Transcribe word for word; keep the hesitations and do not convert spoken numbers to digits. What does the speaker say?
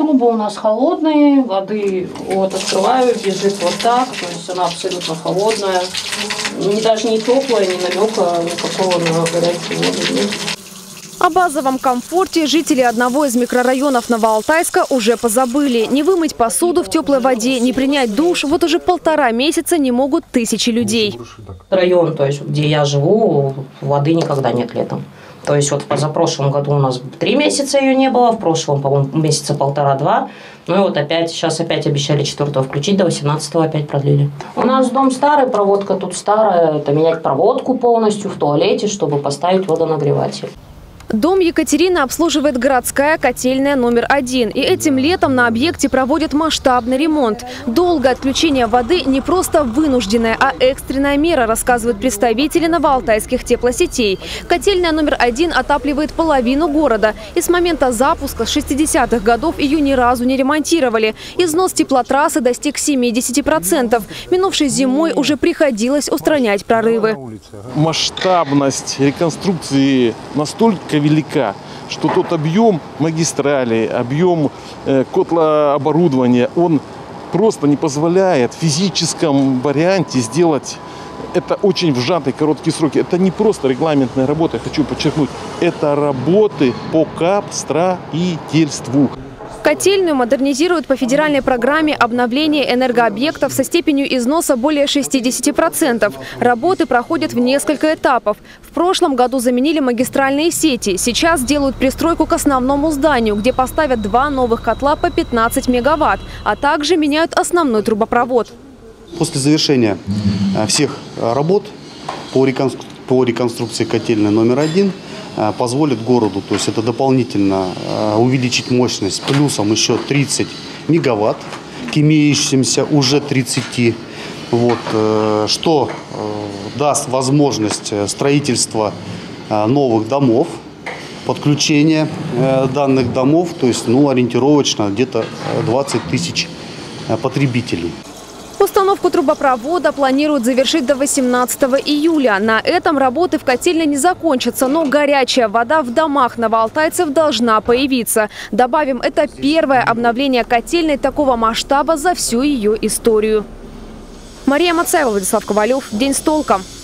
трубы у нас холодные, воды вот открываю, бежит вот так, то есть она абсолютно холодная. Не, даже не теплая, ни намека никакого на горячую воду нет. О базовом комфорте жители одного из микрорайонов Новоалтайска уже позабыли. Не вымыть посуду в теплой воде, не принять душ вот уже полтора месяца не могут тысячи людей. Район, то есть где я живу, воды никогда нет летом. То есть вот в позапрошлом году у нас три месяца ее не было, в прошлом, по-моему, месяца полтора-два. Ну и вот опять, сейчас опять обещали четвертого включить, до восемнадцатого опять продлили. У нас дом старый, проводка тут старая, это менять проводку полностью в туалете, чтобы поставить водонагреватель. Дом Екатерины обслуживает городская котельная номер один. И этим летом на объекте проводят масштабный ремонт. Долгое отключение воды не просто вынужденная, а экстренная мера, рассказывают представители новоалтайских теплосетей. Котельная номер один отапливает половину города. И с момента запуска с шестидесятых годов ее ни разу не ремонтировали. Износ теплотрассы достиг семидесяти процентов. Минувшей зимой уже приходилось устранять прорывы. Масштабность реконструкции настолько велика, что тот объем магистрали, объем э, котлооборудования, он просто не позволяет в физическом варианте сделать это очень в сжатые короткие сроки. Это не просто регламентная работа, я хочу подчеркнуть, это работы по капстроительству. Котельную модернизируют по федеральной программе обновления энергообъектов со степенью износа более шестидесяти процентов. Работы проходят в несколько этапов. В прошлом году заменили магистральные сети. Сейчас делают пристройку к основному зданию, где поставят два новых котла по пятнадцать мегаватт, а также меняют основной трубопровод. После завершения всех работ по реконструкции котельной номер один позволит городу, то есть это дополнительно увеличить мощность плюсом еще тридцать мегаватт к имеющимся уже тридцати, вот, что даст возможность строительства новых домов, подключения данных домов, то есть ну, ориентировочно где-то двадцать тысяч потребителей. Установку трубопровода планируют завершить до восемнадцатого июля. На этом работы в котельной не закончатся, но горячая вода в домах новоалтайцев должна появиться. Добавим, это первое обновление котельной такого масштаба за всю ее историю. Мария Мацаева, Владислав Ковалев. День с толком.